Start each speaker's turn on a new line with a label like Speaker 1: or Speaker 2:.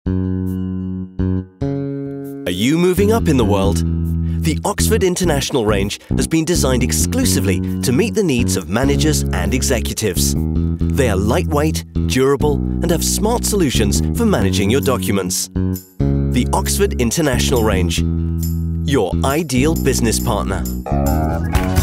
Speaker 1: Are you moving up in the world? The Oxford International range has been designed exclusively to meet the needs of managers and executives. They are lightweight, durable, and have smart solutions for managing your documents. The Oxford International range, your ideal business partner.